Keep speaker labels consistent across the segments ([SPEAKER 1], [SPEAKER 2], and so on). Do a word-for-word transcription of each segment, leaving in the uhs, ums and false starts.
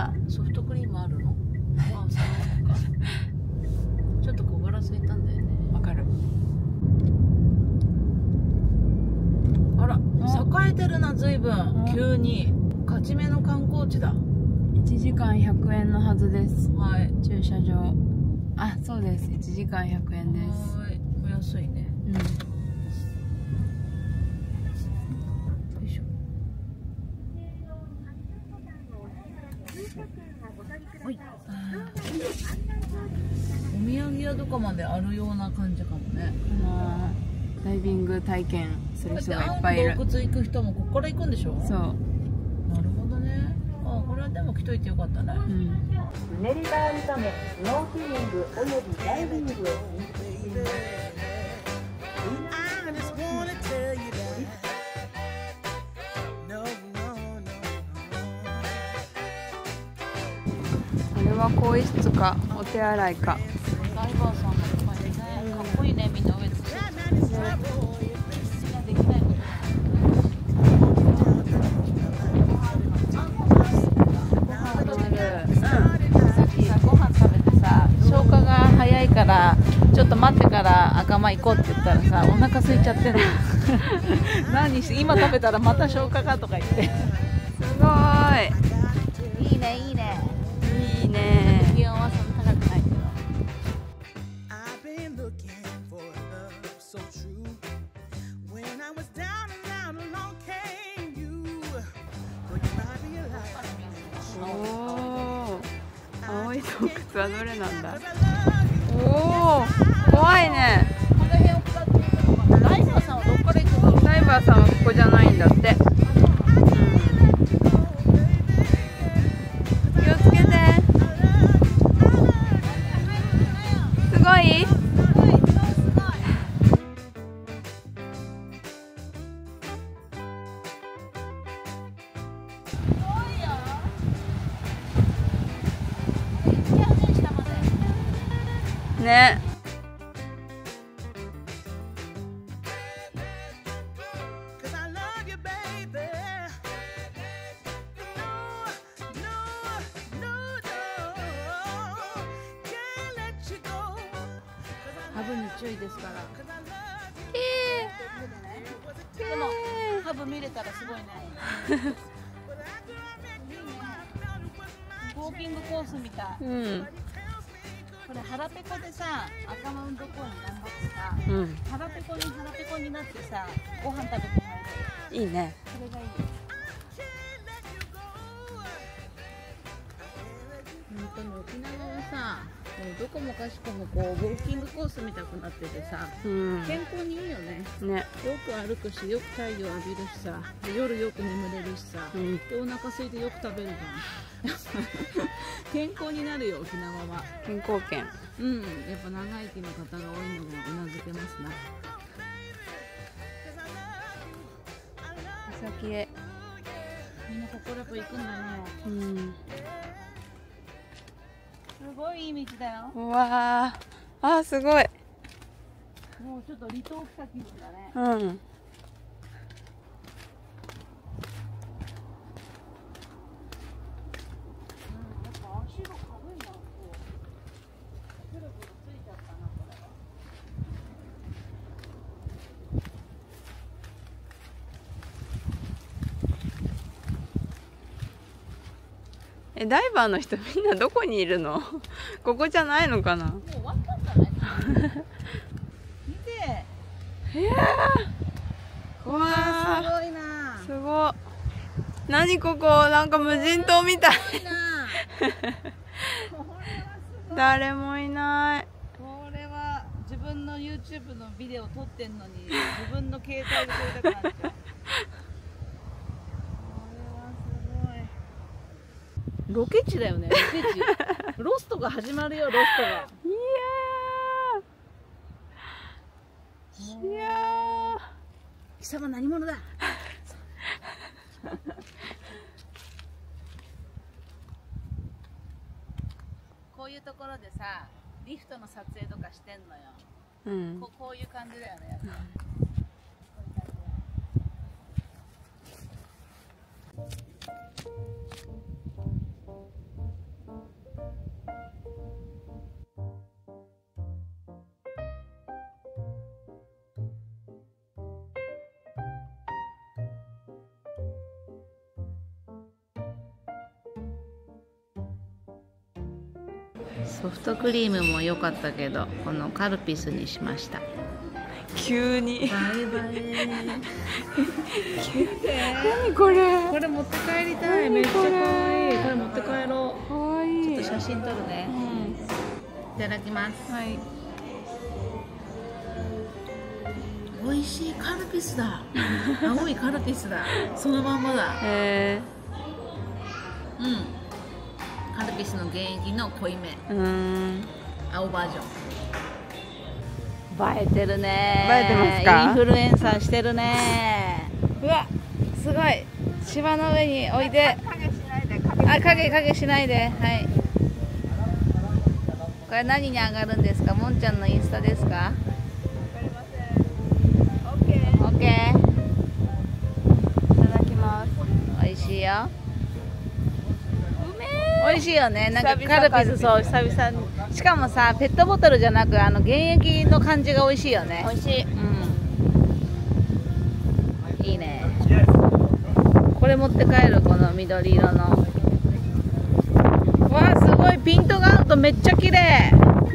[SPEAKER 1] だ。
[SPEAKER 2] ソフトクリームあるの？あ、そうか。ちょっと小腹空いたんだよね。
[SPEAKER 1] わかる。
[SPEAKER 2] あら、栄えてるな、随分。急に勝ち目の観光地だ。
[SPEAKER 1] いちじかんひゃくえんのはずです。
[SPEAKER 2] はい。
[SPEAKER 1] 駐車場。あ、そうです。いちじかんひゃくえんです。
[SPEAKER 2] はい。お安いね。
[SPEAKER 1] うん。
[SPEAKER 2] よいしょ。はい。お土産屋とかまであるような感じかもね。
[SPEAKER 1] あのダイビング体験する人がいっ
[SPEAKER 2] だって
[SPEAKER 1] ぱいいる。
[SPEAKER 2] 青の洞窟行く人もここから行くんでしょ？
[SPEAKER 1] そう。
[SPEAKER 2] なるほどね。あ、これはでも来といてよかったね。
[SPEAKER 1] うん。
[SPEAKER 3] うねりがあるためスノーキーニングおよびダイビングを禁止しています。
[SPEAKER 1] これは更衣室かお手洗いか。
[SPEAKER 2] ダイバーさんがいっぱいいるね。かっこいいね、みんな上で。みんなできないこと。さっきさ、ご飯食べてさ、消化が早いからちょっと待ってから赤間行こうって言ったらさ、お腹空いちゃってるの。何し今食べたらまた消化がとか言って。
[SPEAKER 1] すごい。
[SPEAKER 2] いいね、いいね。
[SPEAKER 1] いいね。
[SPEAKER 2] 気温はそんな高くないけど。
[SPEAKER 1] おお。青い洞窟はどれなんだ。おお。怖いね。
[SPEAKER 2] この辺を下っていくのかな。ダイバーさんはどっから行くの？
[SPEAKER 1] ダイバーさんはここじゃないんだって。うん、気をつけて。すごい。ね。
[SPEAKER 2] ハブに注意ですから。
[SPEAKER 1] え
[SPEAKER 2] でもハブ見れたらすごいね。ウォーキングコースみたい。
[SPEAKER 1] ー、うん。
[SPEAKER 2] これ腹ペコでさ、赤マウント公園頑張ってさ、
[SPEAKER 1] うん。
[SPEAKER 2] 腹ペコに腹ペコになってさ、ご飯食べて帰る。
[SPEAKER 1] いいね。
[SPEAKER 2] それがいい。本当に沖縄はさ、もうどこもかしこもこうウォーキングコースみたくなっててさ、
[SPEAKER 1] うん。
[SPEAKER 2] 健康にいいよね。
[SPEAKER 1] ね。
[SPEAKER 2] よく歩くし、よく太陽浴びるしさ、で夜よく眠れるしさ、
[SPEAKER 1] うん。
[SPEAKER 2] でお腹空いてよく食べるじゃん。健康になるよ、沖縄は。
[SPEAKER 1] 健康圏。
[SPEAKER 2] うん、やっぱ長生きの方が多いのがうなずけますな。
[SPEAKER 1] 先へ。
[SPEAKER 2] みんなここらと行くんだね。
[SPEAKER 1] うん。
[SPEAKER 2] すごいいい道だよ。
[SPEAKER 1] うわー。あー、すごい。
[SPEAKER 2] もうちょっと離島来た気分だね。
[SPEAKER 1] うん。え、ダイバーの人みんなどこにいるの？ここじゃないのかな？
[SPEAKER 2] もう終わったんじゃない？見て。
[SPEAKER 1] いやー。わー。
[SPEAKER 2] すごいな。
[SPEAKER 1] すごい。何ここ、なんか無人島みたい。
[SPEAKER 2] いいな。
[SPEAKER 1] 誰もいない。
[SPEAKER 2] これは自分の YouTube のビデオ撮ってんのに自分の携帯で撮りたくなっちゃう。ロケ地だよね、ロケ地。ロストが始まるよ、ロストが。
[SPEAKER 1] いやー。いやー。
[SPEAKER 2] 貴様何者だ。こういうところでさ、リフトの撮影とかしてんのよ。
[SPEAKER 1] うん。
[SPEAKER 2] こう、こういう感じだよね。 ソフトクリームも良かったけど、このカルピスにしました。
[SPEAKER 1] 急に
[SPEAKER 2] バイバイ。
[SPEAKER 1] 何これ。
[SPEAKER 2] これ持って帰りたい。めっちゃ可愛い。これ持って帰ろう。
[SPEAKER 1] かわいい。
[SPEAKER 2] ちょっと写真撮るね。いただきます。
[SPEAKER 1] はい。
[SPEAKER 2] 美味しいカルピスだ。青いカルピスだ。そのまんまだ。
[SPEAKER 1] へ
[SPEAKER 2] うん。カルピスの原液の濃いめ。
[SPEAKER 1] え。うん。
[SPEAKER 2] 青バージョン。映えてるね。
[SPEAKER 1] 映えてますか。
[SPEAKER 2] インフルエンサーしてるね。うわ、すごい。芝の上に置いて。影しないで。あ、影影しないで。はい。これ何に上がるんですか。もんちゃんのインスタですか。オッケー。
[SPEAKER 1] いただきます。
[SPEAKER 2] 美味しいよ。美味しいよね。なんかカルピス、そう久々に。しかもさ、ペットボトルじゃなく、あの原液の感じが美味しいよね。
[SPEAKER 1] 美味しい。
[SPEAKER 2] うん。いいね。これ持って帰る、この緑色の。わあ、すごいピントが合うとめっちゃ綺麗。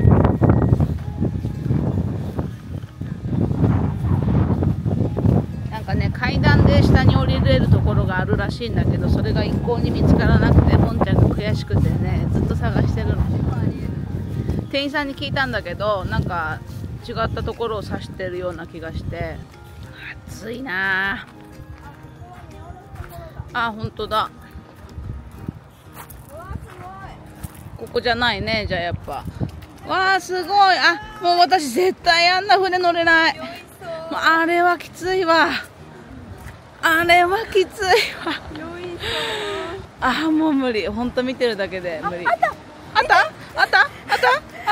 [SPEAKER 2] なんかね、階段で下に降りれるところがあるらしいんだけど、それが一向に見つからなくて、もんちゃんが悔しくてね、ずっと探してるの。店員さんに聞いたんだけど、なんか違ったところを指してるような気がして、暑いなあ。あ、本当だ。ここじゃないね、じゃあやっぱ。わあ、すごい。あ、もう私絶対あんな船乗れない。もうあれはきついわ。あれはきついわ。あ、もう無理。ほんと見てるだけで無理。あった。あった。あった。あった。あった。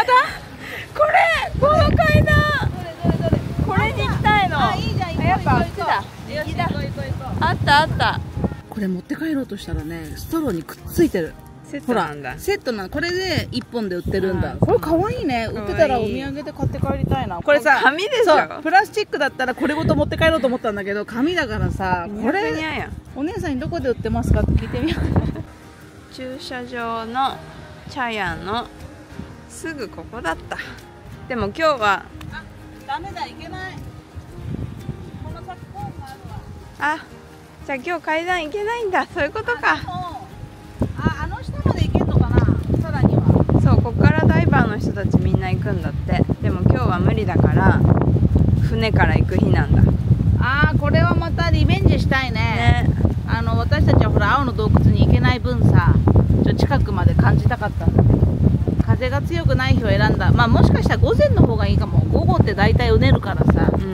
[SPEAKER 2] これ、この階段。
[SPEAKER 1] これに行きたいの。
[SPEAKER 2] あ、いいじゃん。行こう。
[SPEAKER 1] やっぱあっちだ。
[SPEAKER 2] 右だ。
[SPEAKER 1] あったあった。
[SPEAKER 2] これ持って帰ろうとしたらね、ストローにくっついてる。
[SPEAKER 1] セットなんだ。
[SPEAKER 2] セットなの。これでいっぽんで売ってるんだ。
[SPEAKER 1] うん、
[SPEAKER 2] これかわいいね。売ってたらお土産で買って帰りたいな。これさ、
[SPEAKER 1] 紙でしょ。
[SPEAKER 2] そう、プラスチックだったらこれごと持って帰ろうと思ったんだけど、紙だからさ、これお姉さんにどこで売ってますかって聞いてみよう。
[SPEAKER 1] 駐車場の茶屋のすぐここだった。でも今日は
[SPEAKER 2] あ、ダメだ、いけない。この先コーンがあるわ。
[SPEAKER 1] あ、じゃあ今日階段行けないんだ。そういうことか。
[SPEAKER 2] あ、あの下まで行けんのかな。さらには。
[SPEAKER 1] そう、ここからダイバーの人たちみんな行くんだって。でも今日は無理だから船から行く日なんだ。
[SPEAKER 2] あー、これはまたリベンジしたいね。
[SPEAKER 1] ね。
[SPEAKER 2] あの私たちはほら青の洞窟に行けない分さ、ちょ近くまで感じたかったんだけど、風が強くない日を選んだ。まあもしかしたら午前の方がいいかも。午後って大体うねるからさ。
[SPEAKER 1] うん。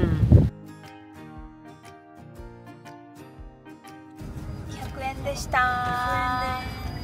[SPEAKER 1] ひゃくえんでした。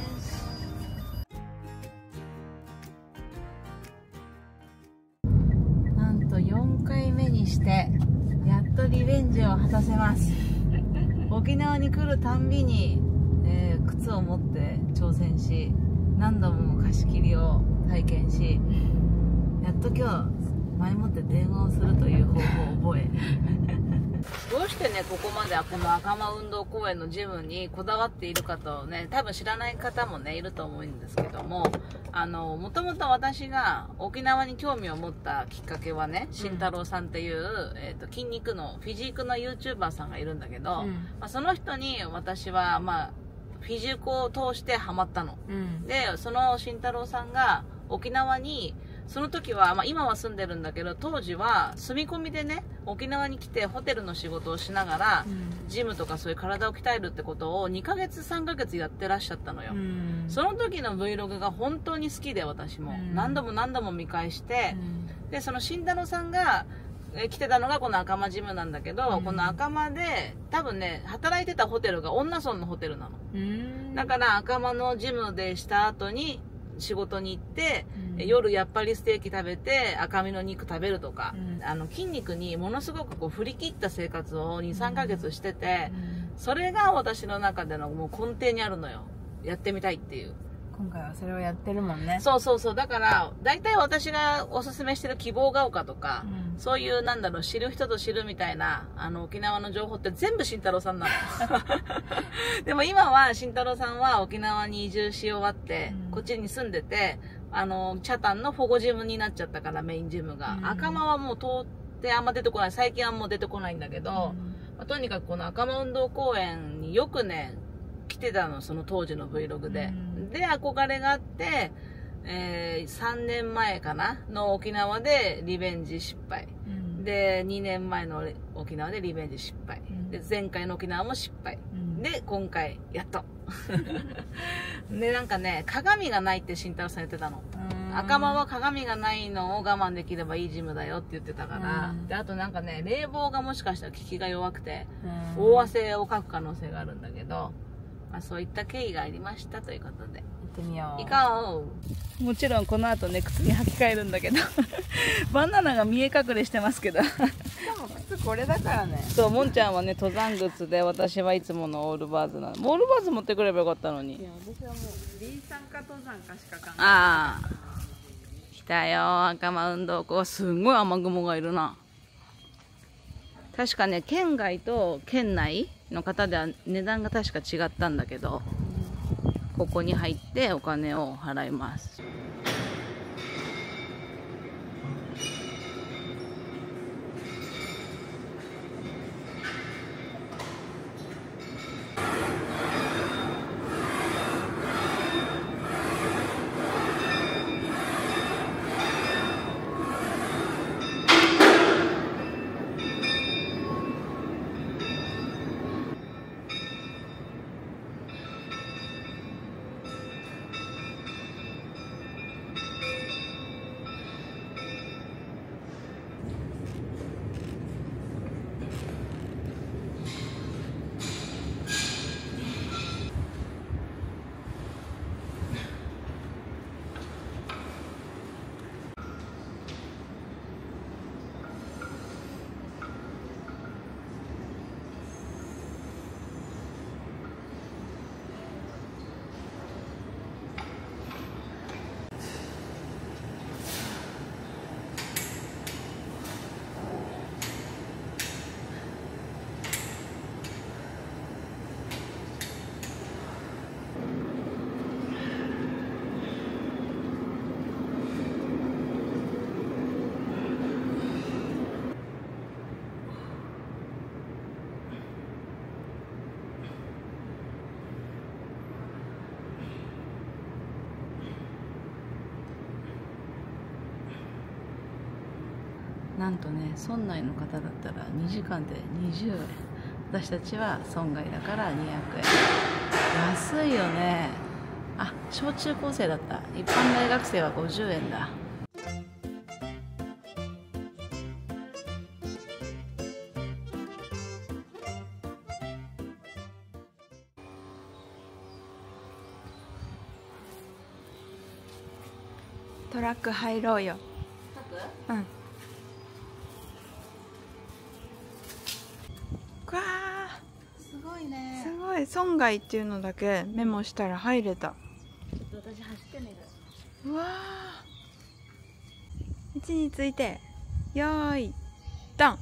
[SPEAKER 2] なんとよんかいめにしてやっとリベンジを果たせます。沖縄に来るたんびに、えー、靴を持って挑戦し、何度も貸し切りを体験し、やっと今日前もって電話をするという方法を覚えどうしてね、ここまではこの赤間運動公園のジムにこだわっているかとね、多分知らない方もねいると思うんですけども、あのもともと私が沖縄に興味を持ったきっかけはね、慎太郎さんっていう、えーと、筋肉のフィジークの ユーチューバー さんがいるんだけど、うん、まあ、その人に私はまあフィジークを通してハマったの、うん、でその慎太郎さんが沖縄にその時は、まあ、今は住んでるんだけど、当時は住み込みでね沖縄に来てホテルの仕事をしながら、うん、ジムとかそういう体を鍛えるってことをにかげつさんかげつやってらっしゃったのよ、うん、その時の Vlog が本当に好きで、私も、うん、何度も何度も見返して、うん、でその慎太郎さんが来てたのがこの赤間ジムなんだけど、うん、この赤間で多分ね働いてたホテルが恩納村のホテルなの、うん、だから赤間のジムでした後に仕事に行って、うん、夜やっぱりステーキ食べて赤身の肉食べるとか、うん、あの筋肉にものすごくこう振り切った生活をにさんかげつしてて、うん、それが私の中でのもう根底にあるのよ。やってみたいっていう。
[SPEAKER 1] 今回はそれをやってるもんね。
[SPEAKER 2] そうそうそう。だから大体私がおすすめしてる希望が丘とか、うん、そういうなんだろう、知る人ぞ知るみたいなあの沖縄の情報って全部慎太郎さんなのでも今は慎太郎さんは沖縄に移住し終わって、うん、こっちに住んでて、 あのチャタンの保護ジムになっちゃったから、メインジムが、うん、赤間はもう通ってあんま出てこない。最近はもう出てこないんだけど、うん、まあ、とにかくこの赤間運動公園によくね来てたの、その当時の Vlog で、うん、で憧れがあって、えー、さんねんまえかなの沖縄でリベンジ失敗、うん、でにねんまえの沖縄でリベンジ失敗、うん、で前回の沖縄も失敗、うん、で今回やっとでなんかね、鏡がないって慎太郎さん言ってたの。赤間は鏡がないのを我慢できればいいジムだよって言ってたから、であとなんかね、冷房がもしかしたら効きが弱くて大汗をかく可能性があるんだけど、まあ、そういった経緯がありましたということで、
[SPEAKER 1] 行ってみよう。
[SPEAKER 2] 行こう。もちろんこの後ね靴に履き替えるんだけどバナナが見え隠れしてますけどしか
[SPEAKER 1] も靴これだからね。
[SPEAKER 2] そう、もんちゃんはね登山靴で、私はいつものオールバーズなの。オールバーズ持ってくればよかったのに。
[SPEAKER 1] いや、私はもう林山か登山かしか考えない。
[SPEAKER 2] ああ、来たよ赤間運動公園。すんごい雨雲がいるな。確かね、県外と県内の方では値段が確か違ったんだけど、ここに入ってお金を払います。なんとね、村内の方だったらにじかんでにじゅうえん、私たちは村外だからにひゃくえん。安いよね。あ、小中高生だった。一般大学生はごじゅうえんだ。
[SPEAKER 1] トラック入ろうよ。うん。わあ、
[SPEAKER 2] すごいね。
[SPEAKER 1] すごい。村外っていうのだけメモしたら入れた。
[SPEAKER 2] ちょっと私走ってみる。
[SPEAKER 1] うわあ。位置について、よーい、ドン。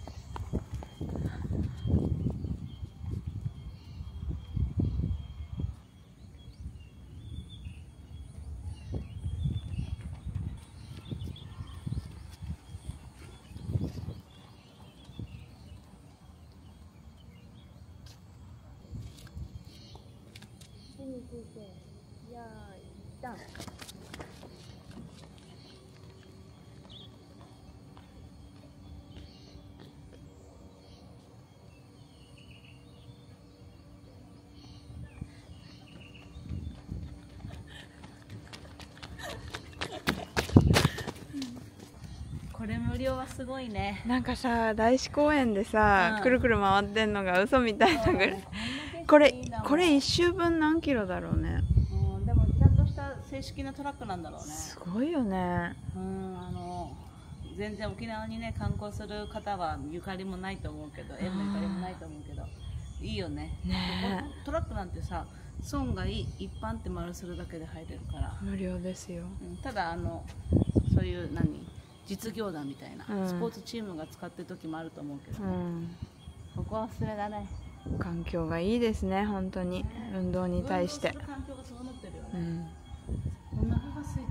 [SPEAKER 1] について、よーい、ドン。
[SPEAKER 2] これ無料はすごいね。
[SPEAKER 1] なんかさ、大師公園でさ、
[SPEAKER 2] うん、
[SPEAKER 1] くるくる回ってんのが嘘みたいなぐらい。これこれ一周分何キロだろうね。
[SPEAKER 2] うん、でもちゃんとした正式なトラックなんだろうね。
[SPEAKER 1] すごいよね。
[SPEAKER 2] うん、あの全然沖縄にね観光する方はゆかりもないと思うけど、縁のゆかりもないと思うけど、いいよね。
[SPEAKER 1] ね
[SPEAKER 2] え。トラックなんてさ、村外一般って丸するだけで入れるから
[SPEAKER 1] 無料ですよ。
[SPEAKER 2] うん、ただあのそういう何実業団みたいな、うん、スポーツチームが使ってる時もあると思うけどね、うん、ここはおすすめだね。
[SPEAKER 1] 環境がいいですね、本当に。運動に対して。
[SPEAKER 2] 環境が整ってるよね。うん、お腹が空いた。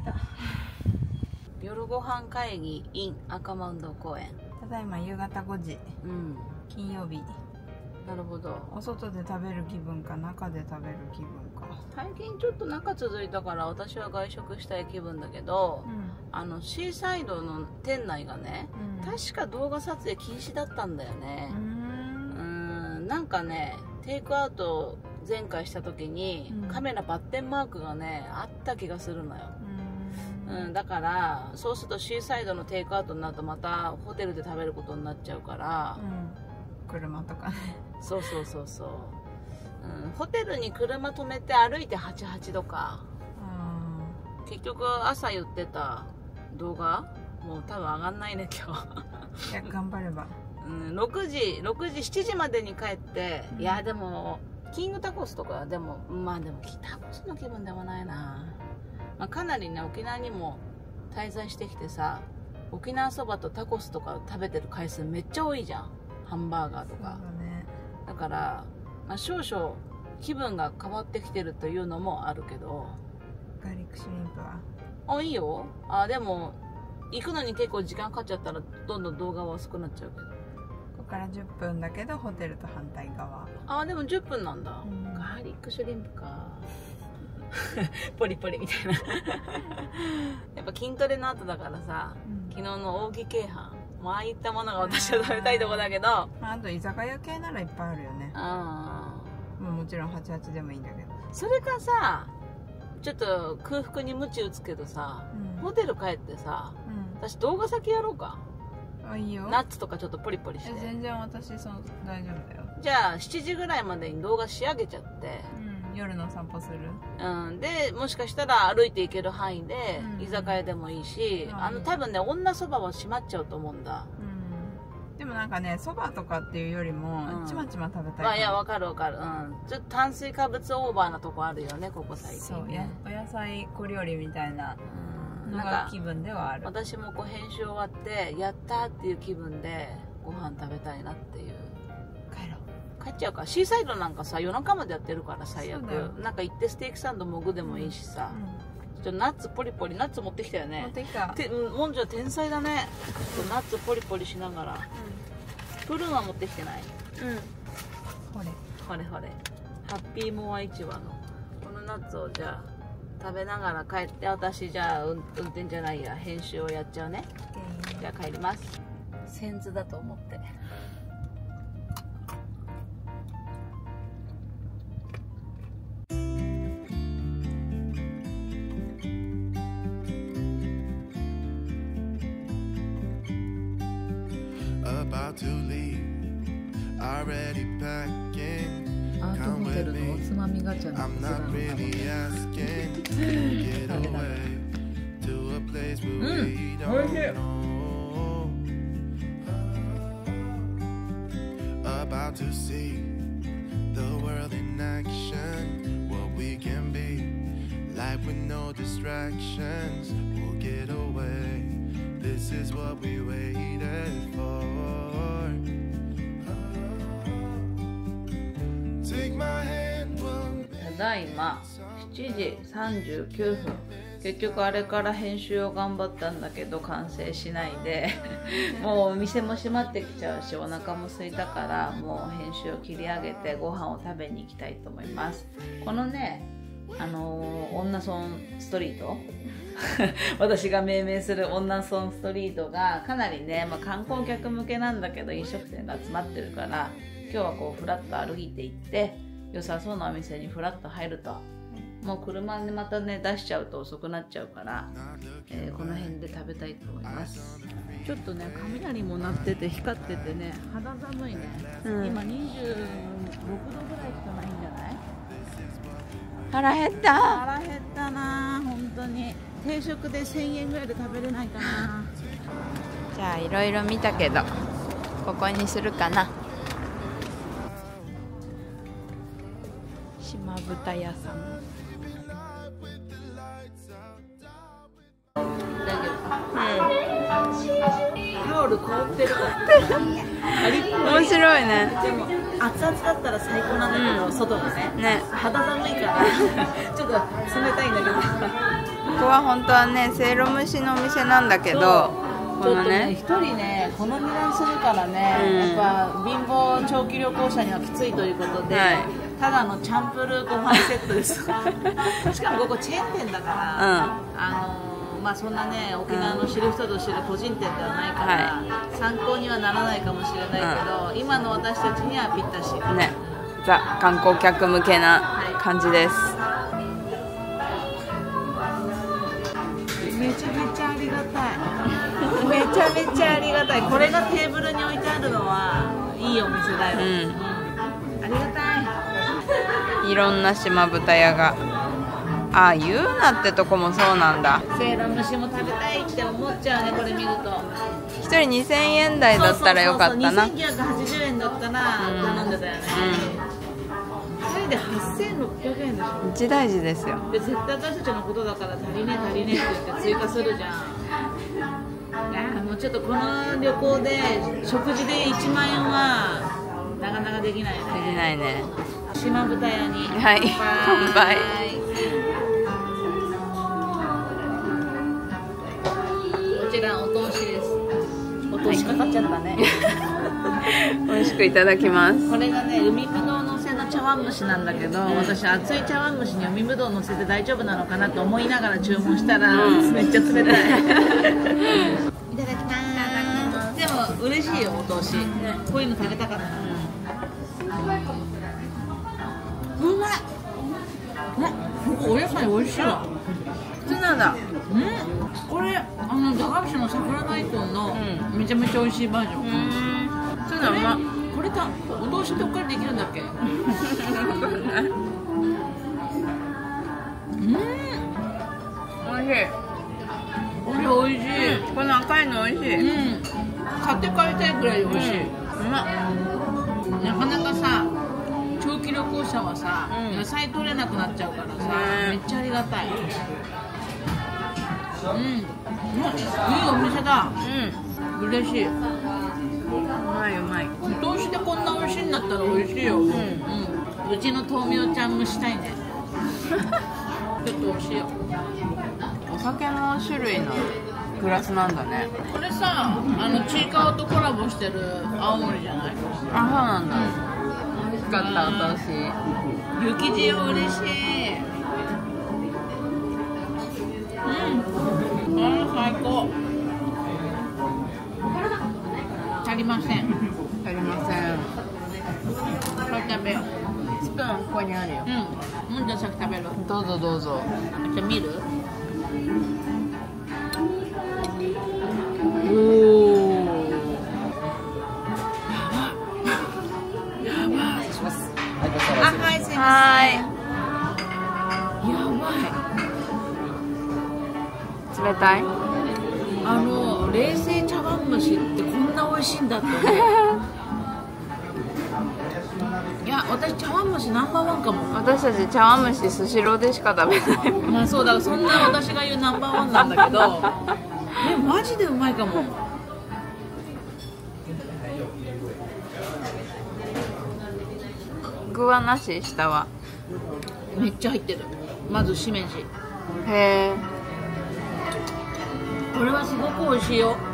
[SPEAKER 2] た。夜ご飯会議 in 赤マウンド公園。
[SPEAKER 1] ただいま夕方ごじ、
[SPEAKER 2] うん、
[SPEAKER 1] 金曜日。
[SPEAKER 2] なるほど。
[SPEAKER 1] お外で食べる気分か中で食べる気分か。
[SPEAKER 2] 最近ちょっと中続いたから私は外食したい気分だけど、うん、あのシーサイドの店内がね、うん、確か動画撮影禁止だったんだよね。うーん、なんかねテイクアウト前回した時に、うん、カメラバッテンマークがねあった気がするのよ。うん、うん、だからそうするとシーサイドのテイクアウトになるとまたホテルで食べることになっちゃうから、
[SPEAKER 1] うん、車とかね。
[SPEAKER 2] そうそうそうそう、うん、ホテルに車止めて歩いてはちじゅうはちどか。うん、結局朝言ってた動画もう多分上がんないね今日。いや
[SPEAKER 1] 頑張れば、
[SPEAKER 2] うん、ろくじろくじしちじまでに帰って、うん、いやでもキングタコスとかでもまあでもタコスの気分でもないな、まあ、かなりね沖縄にも滞在してきてさ、沖縄そばとタコスとか食べてる回数めっちゃ多いじゃん。ハンバーガーとか。そうだね。だから、まあ、少々気分が変わってきてるというのもあるけど。
[SPEAKER 1] ガーリックシュリンプは
[SPEAKER 2] あ、いいよ。あ、でも行くのに結構時間かかっちゃったらどんどん動画は薄くなっちゃうけど。
[SPEAKER 1] ここからじゅっぷんだけどホテルと反対側。
[SPEAKER 2] あ、でもじゅっぷんなんだ。うん、ガーリックシュリンプか。ポリポリみたいな。やっぱ筋トレの後だからさ、うん、昨日の扇鶏飯、まああいったものが私は食べたいとこだけど、あ,
[SPEAKER 1] あと居酒屋系ならいっぱいあるよね。ああ、もちろんはちじゅうはちでもいいんだけど。
[SPEAKER 2] それかさ、ちょっと空腹に鞭打つけどさ、うん、ホテル帰ってさ、うん、私動画先やろうか。
[SPEAKER 1] あ、いいよ。
[SPEAKER 2] ナッツとかちょっとポリポリして。
[SPEAKER 1] 全然私その大丈夫だよ。
[SPEAKER 2] じゃあしちじぐらいまでに動画仕上げちゃって、
[SPEAKER 1] うん、夜の散歩する。
[SPEAKER 2] うん、でもしかしたら歩いて行ける範囲で、うん、居酒屋でもいいし、うん、あの多分ね女そばは閉まっちゃうと思うんだ。
[SPEAKER 1] うん、でもなんかねそばとかっていうよりも、うん、ちまちま食べたい。
[SPEAKER 2] まあいやわかるわかる。うん、ちょっと炭水化物オーバーなとこあるよねここ最近ね。
[SPEAKER 1] そうね、お野菜小料理みたいなのが気分ではある。
[SPEAKER 2] 私もこう編集終わってやったっていう気分でご飯食べたいなっていう。
[SPEAKER 1] 帰ろう。
[SPEAKER 2] 帰っちゃうから。シーサイドなんかさ夜中までやってるから最悪。なんか行ってステーキサンドもぐでもいいしさ、うんうん、ちょっとナッツポリポリ。ナッツ持ってきたよね。
[SPEAKER 1] 持ってきた。
[SPEAKER 2] てもんじゃ天才だね。ちょっとナッツポリポリしながら、うん、プルーンは持ってきてない。
[SPEAKER 1] うん、ほれ
[SPEAKER 2] ほれほれ。ハッピーモア市場のこのナッツをじゃあ食べながら帰って、私じゃあ運転じゃないや編集をやっちゃうね。じゃあ帰ります。センズだと思って。
[SPEAKER 4] About to leave, already packing.
[SPEAKER 2] アートホテルのおつまみガチャの
[SPEAKER 4] I'm not really asking to get away to a place where we don't know. About to see the world in action, what we can be, life with no distractions. We'll get away. This is what we waited for. Take my hand, we'll
[SPEAKER 2] ただいましちじさんじゅうきゅうふん。結局あれから編集を頑張ったんだけど完成しないでもう店も閉まってきちゃうしお腹も空いたからもう編集を切り上げてご飯を食べに行きたいと思います。このねあのー、女村ストリート私が命名する女村ストリートがかなりね、まあ、観光客向けなんだけど飲食店が集まってるから今日はこうフラッと歩いて行って良さそうなお店にフラッと入るともう車でまたね出しちゃうと遅くなっちゃうから、えー、この辺で食べたいと思います。ちょっとね雷も鳴ってて光っててね肌寒いね、うん、今にじゅうろくどぐらいしかないんじゃない？
[SPEAKER 1] 腹減った。
[SPEAKER 2] 腹減ったな本当に。定食でせんえんぐらいで食べれないかな。
[SPEAKER 1] じゃあいろいろ見たけどここにするかな。島豚屋さん。
[SPEAKER 2] 大丈夫。うん。タオル凍ってる。
[SPEAKER 1] 面白いね。
[SPEAKER 2] でも熱々だったら最高なんだけど、うん、外がね。
[SPEAKER 1] ね。
[SPEAKER 2] 肌寒いからちょっと冷たいんだけど。凍
[SPEAKER 1] こは本当はねせいろ蒸しのお店なんだけど、このね
[SPEAKER 2] 一人ねこの値段するからね、
[SPEAKER 1] うん、
[SPEAKER 2] やっぱ貧乏長期旅行者にはきついということで、はい、ただのチャンプルーご飯セットですしかもここチェーン店だから、うん、あのー、まあそんなね沖縄の知る人ぞ知る個人店ではないから、はい、参考にはならないかもしれないけど、うん、今の私たちにはぴったし
[SPEAKER 1] ね、ザ観光客向けな感じです、はい、
[SPEAKER 2] めちゃめちゃありがたいめちゃめちゃありがたい。これがテーブルに置いてあるのはいいお店だよ、うんうん、ありがた
[SPEAKER 1] い。いろんな島豚屋が、ああユーナってとこもそうなんだ。
[SPEAKER 2] せいろ蒸しも食べたいって思っちゃうね、これ見ると。
[SPEAKER 1] ひとりにせんえん台だったらよかったな。
[SPEAKER 2] そうそうそうそう、にせんきゅうひゃくはちじゅうえんだったら頼んでたよね、うん、ふたりではっせんろっぴゃくえんでしょ。
[SPEAKER 1] 一大事ですよ。
[SPEAKER 2] で絶対私たちのことだから足りねえ足りねえって言って追加するじゃん。いやもうちょっとこの旅行で食事でいちまんえんはなかなかできないね。
[SPEAKER 1] できないね。
[SPEAKER 2] 島豚屋に
[SPEAKER 1] はい乾杯。
[SPEAKER 2] こちらお通しです。お通しかかっちゃったね
[SPEAKER 1] 美味しくいただきます。
[SPEAKER 2] これがね海ぶどうのせの茶碗蒸しなんだけど、うん、私熱い茶碗蒸しに海ぶどうのせて大丈夫なのかなと思いながら注文したら、うん、めっちゃ冷たいいただきます。でも嬉しいよお通し、ね、こういうの食べたかった、うん、うまい。ここお野菜美味しいわ。
[SPEAKER 1] ツナだ。
[SPEAKER 2] うん、これあの駄菓子の桜大根のめちゃめちゃ美味しいバージョン。ツナうま。これかお通しどっからできるんだっけうん、おいしい。これおいしい、うん、
[SPEAKER 1] この赤いのおいしい、
[SPEAKER 2] うん、買って帰りたいくらいおいしい、うん、うま。なかなかさ長期旅行者はさ、うん、野菜取れなくなっちゃうからさ、めっちゃありがたい。うん、いいお店だ。うん、嬉しい。う
[SPEAKER 1] まいうまい。
[SPEAKER 2] お通しでこんな美味しいんだったら美味しいよ。うん、うん、うちの豆苗ちゃん蒸したいねちょっと美味しいよ。
[SPEAKER 1] お酒の種類のグラスなんだね。
[SPEAKER 2] これさ、あのちいかわとコラボしてる青森じゃない？
[SPEAKER 1] あ、そうなんだ。美味しかったお通し。
[SPEAKER 2] 雪塩嬉しい。うん、あー最高。足りません。
[SPEAKER 1] 足りません。
[SPEAKER 2] これ食べよう。
[SPEAKER 1] スプーンここにあるよ。
[SPEAKER 2] うん。もうじゃあ先食べる。
[SPEAKER 1] どうぞどうぞ。
[SPEAKER 2] じゃあ見る？おお。やばい。やばい。あ、はい、すいません。
[SPEAKER 1] はい。
[SPEAKER 2] やばい。
[SPEAKER 1] 冷たい？
[SPEAKER 2] あの冷製茶碗蒸しってこんな美味しいんだって思ういや私茶碗蒸しナンバーワンかも。
[SPEAKER 1] 私たち茶碗蒸しスシローでしか食べない。
[SPEAKER 2] まあそうだからそんな私が言うナンバーワンなんだけどえマジでうまいかも。
[SPEAKER 1] 具はなし？下は
[SPEAKER 2] めっちゃ入ってる。まずしめじ。
[SPEAKER 1] へえ。
[SPEAKER 2] これはすごく美味しいよ。
[SPEAKER 1] やった、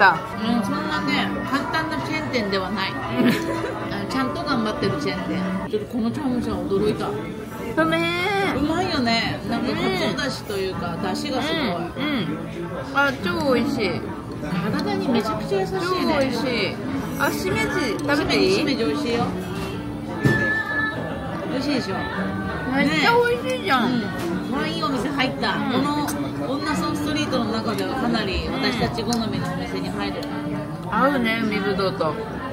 [SPEAKER 2] うん、そんなね簡単なチェーン店ではないちゃんと頑張ってるチェーン店。ちょっとこの茶碗蒸しは驚いた。
[SPEAKER 1] うめー。
[SPEAKER 2] うまいよね。なんかかつおだしというかだしがすごい、うんうん、
[SPEAKER 1] あ超美味しい。
[SPEAKER 2] 体にめちゃくちゃ優しいね。
[SPEAKER 1] 超美味しい。あしめじ食べていい？
[SPEAKER 2] しめじ美味しいよ。美味しいでしょ。
[SPEAKER 1] めっちゃ美味しいじゃん、
[SPEAKER 2] ね、うん、これいいお店入った、うん、この女ソンストリートの中ではかなり私たち好みのお店に入る。
[SPEAKER 1] 合うね海ぶどうと。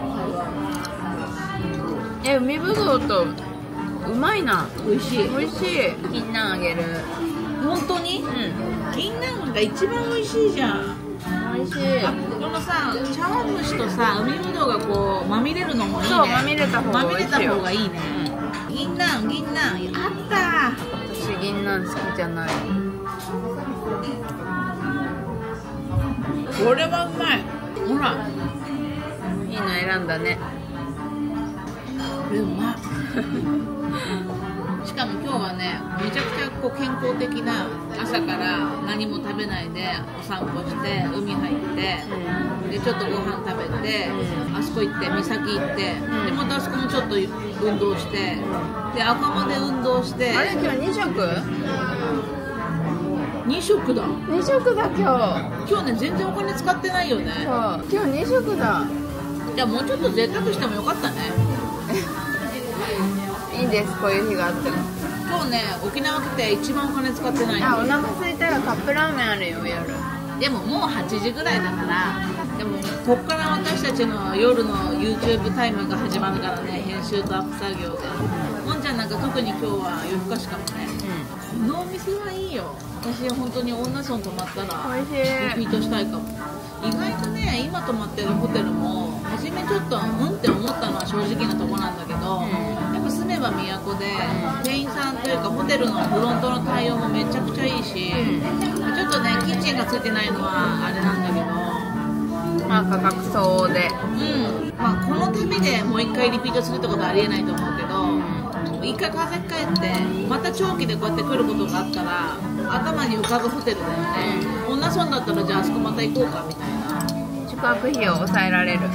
[SPEAKER 1] え海ぶどうとうまいな。
[SPEAKER 2] 美味しい
[SPEAKER 1] 美味しい。銀杏あげる。
[SPEAKER 2] 本当に？うん、銀杏が一番美味しいじゃん。
[SPEAKER 1] 美味しい。
[SPEAKER 2] このさ茶碗蒸しとさ海ぶどうがこうまみれるのもいいね。
[SPEAKER 1] そうまみれた方が美味しいよ。まみれた方がいいね、
[SPEAKER 2] うん、銀杏銀杏あった。
[SPEAKER 1] 私銀杏好きじゃない。
[SPEAKER 2] これはうまい。ほら
[SPEAKER 1] いいの選んだね。
[SPEAKER 2] これうまいししかも今日はねめちゃくちゃこう健康的な、朝から何も食べないでお散歩して海入って、うん、でちょっとご飯食べて、うん、あそこ行って岬行って、うん、でまたあそこもちょっと運動して、で赤間で運動して。
[SPEAKER 1] あれ今日に食？
[SPEAKER 2] に食だ。
[SPEAKER 1] に食だ今日。
[SPEAKER 2] 今日ね全然お金使ってないよね。
[SPEAKER 1] そう今日に食だ。
[SPEAKER 2] じゃあもうちょっと贅沢してもよかったね。
[SPEAKER 1] いいです、こういう日があっても。
[SPEAKER 2] 今日ね沖縄来て一番お金使ってないの。
[SPEAKER 1] あ、お腹空いたらカップラーメンあるよ夜。
[SPEAKER 2] でももうはちじぐらいだから、でもこっから私たちの夜の YouTube タイムが始まるからね、編集とアップ作業で。もんちゃんなんか特に今日は夜更かしかもね、うん、このお店はいいよ。私本当に恩納村泊まったらリピートしたいかも。意外とね今泊まってるホテルも初めちょっとうんって思ったのは正直なとこなんだけど、うん、やっぱ住めば都で、うん、店員さんというかホテルのフロントの対応もめちゃくちゃいいし、うん、ちょっとねキッチンがついてないのはあれなんだけど、
[SPEAKER 1] まあ価格相応で、
[SPEAKER 2] うん、まあこの旅でもう一回リピートするってことはありえないと思うけど、うん、一回風帰ってまた長期でこうやって来ることがあったら頭に浮かぶホテルだよね。恩納村だったらじゃああそこまた行こうかみたいな。
[SPEAKER 1] 宿泊費を抑えられる。うん。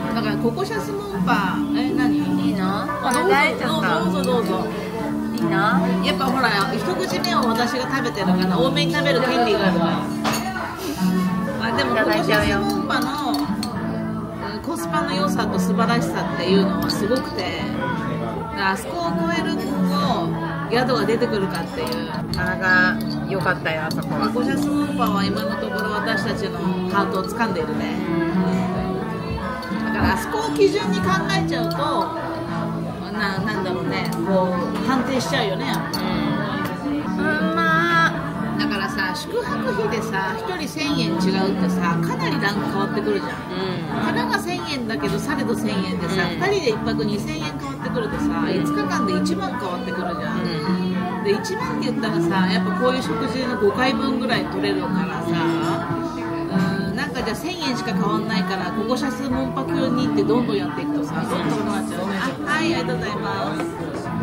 [SPEAKER 2] だからココシャスモンパえ何？
[SPEAKER 1] いいの？
[SPEAKER 2] あどうぞどうぞどうぞ。
[SPEAKER 1] いいな。
[SPEAKER 2] やっぱほら一口目を私が食べてるから多めに食べる権利があるから。あでもココシャスモンパのコスパの良さと素晴らしさっていうのはすごくて、あそこを超えると宿が出てくるかっていう。
[SPEAKER 1] なかなか良かったよあそこは。
[SPEAKER 2] ココシャスモンパは今のところ私たちのハートを掴んでいるね。だからあそこを基準に考えちゃうと な, なんだろうねこう判定しちゃうよね。
[SPEAKER 1] うん、うん、まあ
[SPEAKER 2] だからさ宿泊費でさひとりせんえん違うってさかなりランク変わってくるじゃん。うん、たかがせんえんだけどされどせんえんでさ、うん、ふたりでいっぱくにせんえん変わってくるとさいつかかんでいちまん変わってくるじゃん。うん、でいちまんって言ったらさやっぱこういう食事のごかいぶんぐらい取れるからさ、うん、なんかじゃあせんえんしか変わんないからココシャスモンパ級に行ってどんどんやっていくとさどんどん高くなっちゃうね。あはいありがとうございます。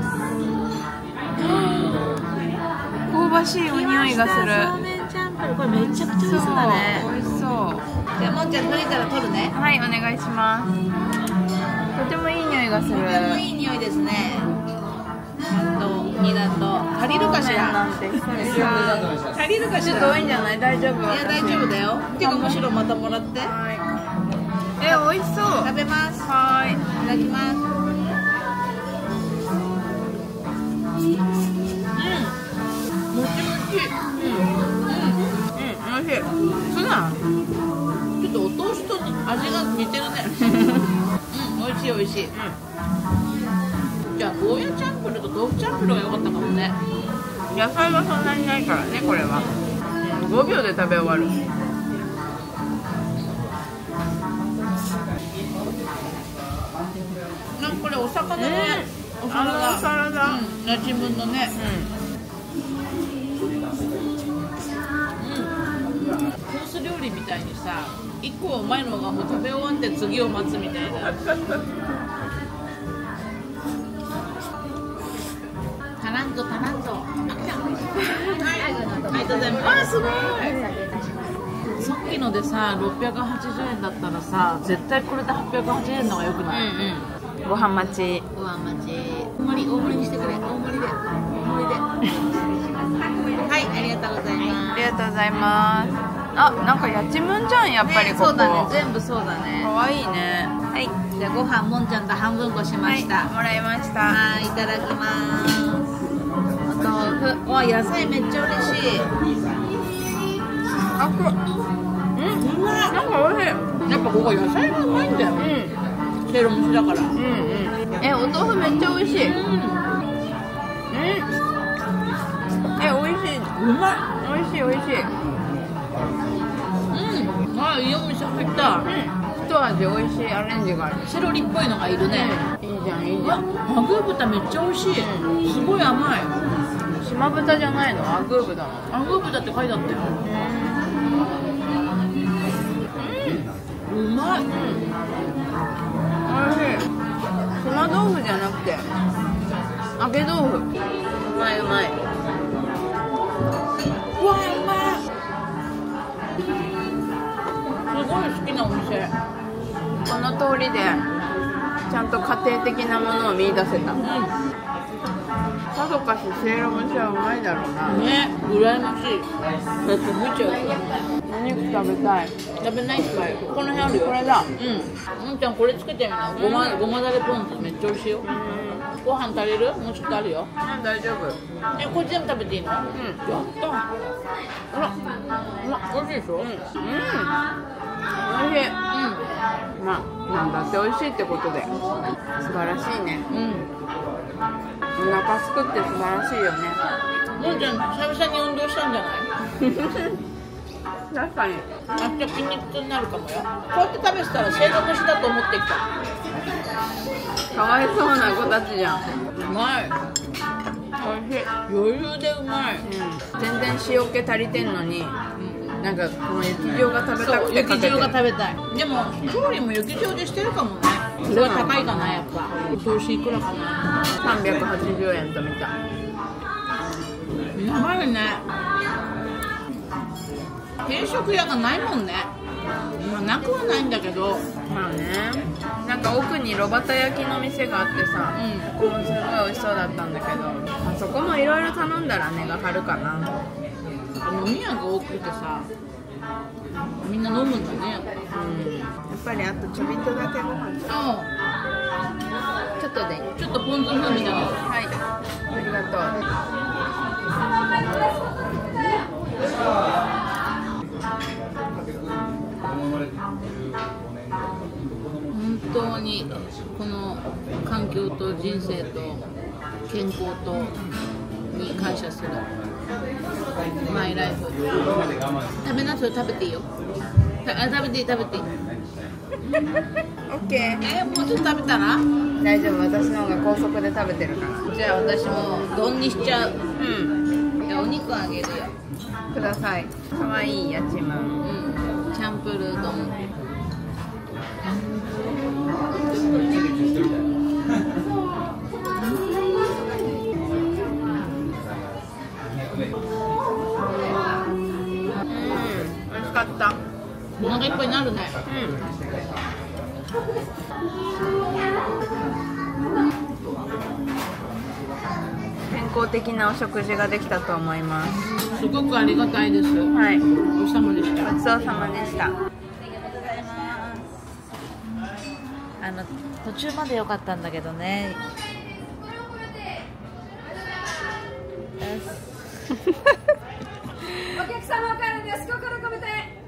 [SPEAKER 1] 香ばしいお匂いがする。
[SPEAKER 2] そうめんチャンプルこれめちゃくちゃ美味しそうだね。
[SPEAKER 1] 美味しそう。
[SPEAKER 2] じゃあもんちゃん取れたら取るね。
[SPEAKER 1] はいお願いします。とてもいい匂いがする。
[SPEAKER 2] とてもいい匂いですね。あとニラと足りるかしら。
[SPEAKER 1] なんて
[SPEAKER 2] 足りるかしら。
[SPEAKER 1] ちょっと多いんじゃない？大丈夫？
[SPEAKER 2] いや大丈夫だよ。てかむしろまたもらって。
[SPEAKER 1] はい。え美味しそう。
[SPEAKER 2] 食べます。
[SPEAKER 1] はい。
[SPEAKER 2] いただきます。もちもち。うん。うん。
[SPEAKER 1] 美味しい。そうなの？
[SPEAKER 2] ちょっとおトーストに味が似てるね。うん、美味しい美味しい。うん。じゃあゴーヤチャンプルと豆腐チャンプルが良かったかもね。
[SPEAKER 1] 野菜はそんなにないからねこれは。うん、ごびょうで食べ終わる。
[SPEAKER 2] なんかこれお魚ね。
[SPEAKER 1] お皿だ。お皿だ。
[SPEAKER 2] うん、なじむのね。うん。コース料理みたいにさいっこうまいのがもう食べ終わって次を待つみたいな。タラントタラントはいありがとうございます。すごい。さっきのでさろっぴゃくはちじゅうえんだったらさ絶対これではっぴゃくはちじゅうえんの方がよくない？
[SPEAKER 1] うんうん、ご飯待ち。
[SPEAKER 2] ご飯待ち。大盛り大盛りにしてくれ。大盛りで大盛りではいありがとうございます。
[SPEAKER 1] ありがとうございます。あ、なんかやちむんじゃんやっぱりここ、
[SPEAKER 2] ね、そうだね全部そうだね。
[SPEAKER 1] かわいいね。
[SPEAKER 2] はい、じゃあご飯もんちゃんと半分こしました。
[SPEAKER 1] はい、もらいました。
[SPEAKER 2] はい、いただきます。お豆腐、わ野菜めっちゃ嬉しい。
[SPEAKER 1] あ、こうんうまい。なんか美味しい。
[SPEAKER 2] やっぱここ野菜がうまいんだよ。うん。せいろ蒸しだから。うんうん。
[SPEAKER 1] え、お豆腐めっちゃ美味しい。うん。うん。え、美味しい。
[SPEAKER 2] うまい。
[SPEAKER 1] 美味しい美味しい。
[SPEAKER 2] うん。あ、いいお店入った。うん。
[SPEAKER 1] 一味美味しいアレンジがある。
[SPEAKER 2] セロリっぽいのがいるね。
[SPEAKER 1] いいじゃんいいじゃん。
[SPEAKER 2] アグー豚めっちゃ美味しい。すごい甘い。
[SPEAKER 1] 島豚じゃないの？アグー豚なの？
[SPEAKER 2] アグー豚って書いてあったよ。うん。うまい。うん。
[SPEAKER 1] 美味しい。島豆腐じゃなくて揚げ豆腐うまいうまい。
[SPEAKER 2] うわーうまい。すごい好きなお店。
[SPEAKER 1] この通りでちゃんと家庭的なものを見出せた。
[SPEAKER 2] う
[SPEAKER 1] さぞかしせいろ蒸しはうまいだろうな。
[SPEAKER 2] んね、羨ましい。むちゃ
[SPEAKER 1] お肉食べたい。
[SPEAKER 2] 食べないっぱい。この辺あるよ。
[SPEAKER 1] これだ。
[SPEAKER 2] うん。もんちゃんこれつけてみな。ごまごまだれポン酢めっちゃ美味しいよ。ご飯足りる？もうちょっとあるよ。
[SPEAKER 1] うん、大丈夫。
[SPEAKER 2] え、これ全部食べていいの？うん。やった。あら、うわ、美味しいでしょ？うん。
[SPEAKER 1] うん。美味しい。まあ、なんだって美味しいってことで素晴らしいね。
[SPEAKER 2] うん。
[SPEAKER 1] お腹すくって素晴らしいよね。
[SPEAKER 2] もんちゃん久々に運動したんじゃない？
[SPEAKER 1] 確かに。
[SPEAKER 2] 明日筋肉痛になるかもよ。こうやって食べてたらせいろ蒸しだと思ってきた。
[SPEAKER 1] かわいそうな子たちじゃん。
[SPEAKER 2] うまい。
[SPEAKER 1] 美味しい。
[SPEAKER 2] 余裕でうまい。
[SPEAKER 1] うん、全然塩気足りてんのに、
[SPEAKER 2] うん、
[SPEAKER 1] なんかこの雪塩が食べた
[SPEAKER 2] そう、
[SPEAKER 1] くてかけてる。
[SPEAKER 2] 雪塩が食べたい。でも調理も雪塩でしてるかもね。それは高いかな、やっぱ。お通しいくらかな。
[SPEAKER 1] さんびゃくはちじゅうえんと見た。
[SPEAKER 2] やばいね。定食屋がないもんね。まあなくはないんだけど。
[SPEAKER 1] まあね、なんか奥に炉端焼きの店があってさ、
[SPEAKER 2] うん、
[SPEAKER 1] ここもすごい美味しそうだったんだけど、まあ、そこもいろいろ頼んだら値が張るかな。
[SPEAKER 2] 飲み屋が多くてさ、みんな飲むんだね。
[SPEAKER 1] うん、やっぱりあとちょびっとだけご飯
[SPEAKER 2] あ
[SPEAKER 1] ちょっとでいい。
[SPEAKER 2] あ、ちょっとポン酢風味だけど。
[SPEAKER 1] はい、ありがと
[SPEAKER 2] 本当にこの環境と人生と健康とに感謝する。マイライフ。食べな、それ食べていいよ。あ、食べていい、食べていい。
[SPEAKER 1] う。オッケー。
[SPEAKER 2] えー、もうちょっと食べたら？
[SPEAKER 1] 大丈夫、私の方が高速で食べてるから。
[SPEAKER 2] じゃあ私も丼にしちゃう。
[SPEAKER 1] うん、
[SPEAKER 2] じゃあお肉あげるよ。
[SPEAKER 1] ください。かわいいやちむん。
[SPEAKER 2] うん、チャンプルー丼。
[SPEAKER 1] 美味しかった。
[SPEAKER 2] お腹いっぱいになるね。
[SPEAKER 1] 健康的なお食事ができたと思います。
[SPEAKER 2] すごくありがたいです。
[SPEAKER 1] はい、
[SPEAKER 2] ごちそうさまでした。
[SPEAKER 1] ごちそうさまでした。
[SPEAKER 2] あの途中まで良かったんだけどね。
[SPEAKER 5] お客様からです。心込めて。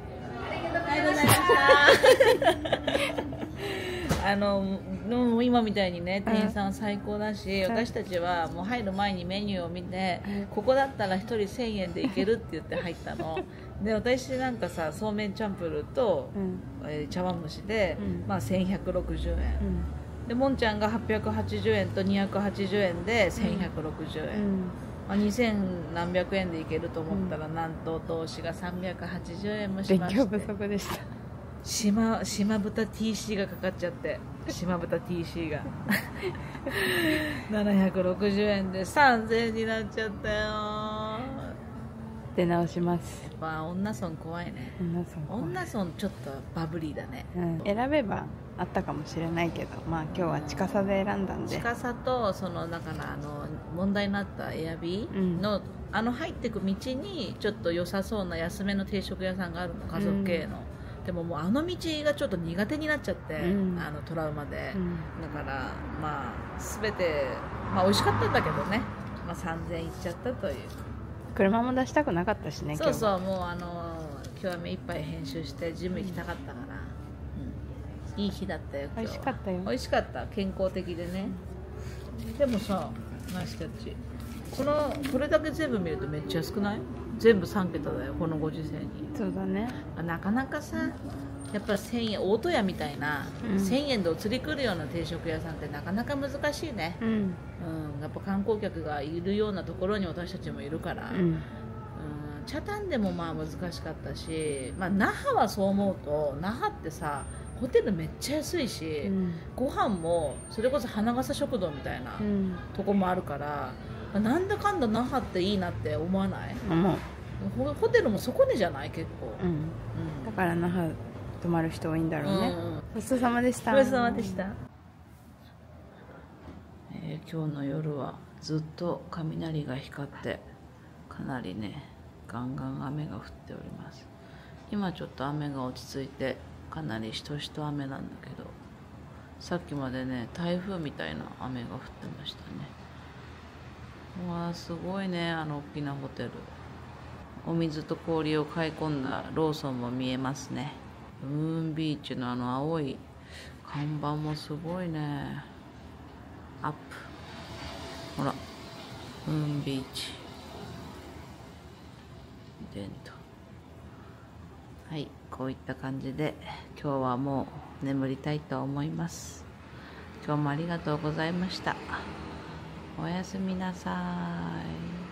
[SPEAKER 2] あのもう今みたいにね、店員さんは最高だし、うん、私たちはもう入る前にメニューを見て、うん、ここだったらひとりせんえんでいけるって言って入ったので、私なんかさ、そうめんチャンプルーと、うんえー、茶碗蒸しで、うんまあ、せんひゃくろくじゅうえん、うん、でもんちゃんがはっぴゃくはちじゅうえんとにひゃくはちじゅうえんでせんひゃくろくじゅうえん、うんまあ、にせんなんびゃくえんでいけると思ったら、うん、なんと投資がさんびゃくはちじゅうえんもしまして、
[SPEAKER 1] 勉強不足でした。
[SPEAKER 2] 島島豚 ティーシー がかかっちゃって、島豚 ティーシー がななひゃくろくじゅうえんでさんぜんえんになっちゃったよ。
[SPEAKER 1] 出直します。
[SPEAKER 2] やっぱ女村怖いね。
[SPEAKER 1] 女村怖い。
[SPEAKER 2] 女村ちょっとバブリーだね、
[SPEAKER 1] うん、選べばあったかもしれないけど、まあ今日は近さで選んだんで、
[SPEAKER 2] 近さとそのだからあの問題になったエアビーの、うん、あの入ってく道にちょっと良さそうな安めの定食屋さんがあるの、家族系の、うん、でももうあの道がちょっと苦手になっちゃって、うん、あのトラウマで、うん、だからまあ全て、まあ、美味しかったんだけどね、まあ、さんぜんえんいっちゃったという。
[SPEAKER 1] 車も出したくなかったしね。
[SPEAKER 2] そうそう、もうあの今日は目いっぱい編集してジム行きたかったから、うん、いい日だったよ今日は。
[SPEAKER 1] 美味しかったよ。
[SPEAKER 2] 美味しかった、健康的でね、うん、でもさ、ナイスキャッチ。このこれだけ全部見るとめっちゃ安くない？全部さんけただよ、このご時世に。
[SPEAKER 1] そうだね。
[SPEAKER 2] なかなかさ、やっぱせんえん、大戸屋みたいな、うん、せんえんでお釣り来るような定食屋さんってなかなか難しいね、うんうん、やっぱ観光客がいるようなところに私たちもいるから、うんうん、北谷でもまあ難しかったし、まあ、那覇はそう思うと、那覇ってさホテルめっちゃ安いし、
[SPEAKER 1] うん、
[SPEAKER 2] ご飯もそれこそ花笠食堂みたいなとこもあるから、うん、なんだかんだ那覇っていいなって思わない？
[SPEAKER 1] 思う。
[SPEAKER 2] ホホテルもそこでじゃない結構、
[SPEAKER 1] うんうん、だから那覇泊まる人多いんだろうね、うん、ごちそうさまでした。
[SPEAKER 2] ごちそうさまでした。えー、今日の夜はずっと雷が光ってかなりねガンガン雨が降っております。今ちょっと雨が落ち着いてかなりしとしと雨なんだけど、さっきまでね台風みたいな雨が降ってましたね。うわーすごいね、あの大きなホテル。お水と氷を買い込んだローソンも見えますね。ムーンビーチのあの青い看板もすごいね。アップ、ほらムーンビーチデント。はい、こういった感じで今日はもう眠りたいと思います。今日もありがとうございました。おやすみなさい。